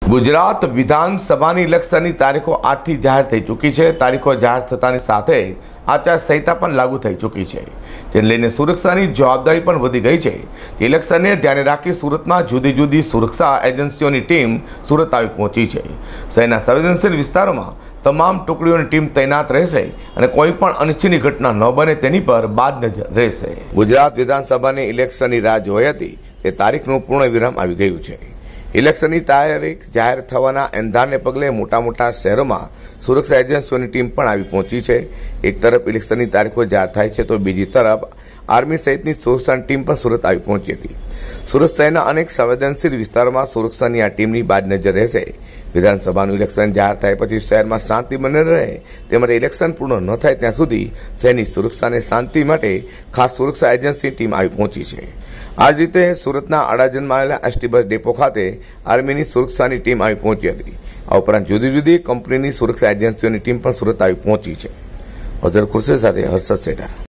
ગુજરાત વિધાનસભાની ઇલેક્શનની તારીખો આજથી જાહેર થઈ ચૂકી છે। તારીખો જાહેર થતાની સાથે આચારસંહિતા પણ લાગુ થઈ ચૂકી છે, જેને લઈને સુરક્ષાની જવાબદારી પણ વધી ગઈ છે। ઇલેક્શનને ધ્યાને રાખી સુરતમાં જુદી જુદી સુરક્ષા એજન્સીઓની ટીમ સુરત આવી પહોંચી છે। શહેરના સંવેદનશીલ વિસ્તારોમાં તમામ ટુકડીઓની ટીમ તૈનાત રહેશે અને કોઈ પણ અનિચ્છનીય ઘટના ન બને તેની પર બાદ નજર રહેશે। ગુજરાત વિધાનસભાની ઇલેક્શનની રાહ જોઈ હતી તે તારીખનું પૂર્ણ વિરામ આવી ગયું છે। ઇલેક્શનની તારીખ જાહેર થવાના એંધાણને પગલે મોટા મોટા શહેરોમાં સુરક્ષા એજન્સીઓની ટીમ પણ આવી પહોંચી છે। એક તરફ ઇલેક્શનની તારીખો જાહેર થાય છે તો બીજી તરફ આર્મી સહિતની સુરક્ષાની ટીમ પણ સુરત આવી પહોંચી હતી। સુરત શહેરના અનેક સંવેદનશીલ વિસ્તારોમાં સુરક્ષાની આ ટીમની બાદ નજર રહેશે। વિધાનસભાનું ઇલેક્શન જાહેર થાય પછી શહેરમાં શાંતિ બની રહે તે માટે ઇલેક્શન પૂર્ણ ન થાય ત્યાં સુધી શહેરની સુરક્ષા અને શાંતિ માટે ખાસ સુરક્ષા એજન્સી ટીમ આવી પહોંચી છે। આ જ રીતે સુરતના અડાજણમાં આવેલા એસટી બસ ડેપો ખાતે આર્મીની સુરક્ષાની ટીમ આવી પહોંચી હતી। આ ઉપરાંત જુદી જુદી કંપનીની સુરક્ષા એજન્સીઓની ટીમ પણ સુરત આવી પહોંચી છે। અઝર ખુરશીદ સાથે હર્ષદ સેઠા।